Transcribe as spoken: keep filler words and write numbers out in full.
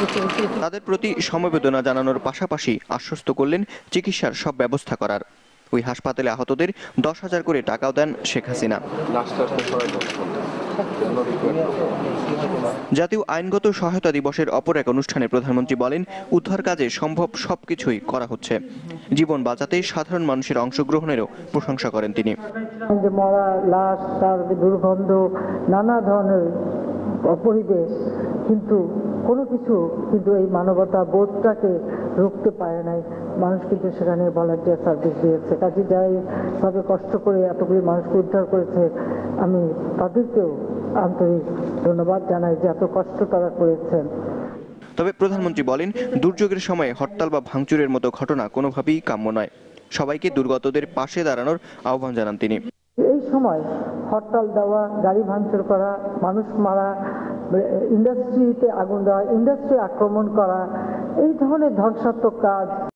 তাদের প্রতি সমবেদনা জানানোর পাশাপাশি আশ্বস্ত করলেন চিকিৎসার সব ব্যবস্থা করার। ওই হাসপাতালে আহতদের দশ হাজার করে টাকাও দেন শেখ হাসিনা। জাতীয় আইনগত সহায়তা দিবসের অপর এক অনুষ্ঠানে প্রধানমন্ত্রী বলেন, উদ্ধার কাজে সম্ভব সবকিছুই করা হচ্ছে। জীবন বাঁচাতে সাধারণ মানুষের অংশগ্রহণেরও প্রশংসা করেন তিনি। মরা লাশ, তার দুর্গন্ধ, নানা ধরনের পরিবেশ, কিন্তু কোনো কিছু কিন্তু এই মানবতা বোধটাকে রুখতে পারে নাই। মানুষ কিন্তু সেখানে ভলান্টিয়ার সার্ভিস দিয়েছে। কাজে যাই ভাবে কষ্ট করে এতগুলি মানুষকে উদ্ধার করেছে, আমি তাদেরকেও আন্তরিক ধন্যবাদ জানাই যে এত কষ্ট তারা করেছেন। তবে প্রধানমন্ত্রী বলেন, দুর্যোগের সময় হরতাল বা ভাঙচুরের মতো ঘটনা কোনোভাবেই কাম্য নয়। সবাইকে দুর্গতদের পাশে দাঁড়ানোর আহ্বান জানান তিনি। এই সময় হরতাল দেওয়া, গাড়ি ভাঙচুর করা, মানুষ মারা, ইন্ডাস্ট্রিতে আগুন দেওয়া, ইন্ডাস্ট্রি আক্রমণ করা, এই ধরনের ধ্বংসাত্মক কাজ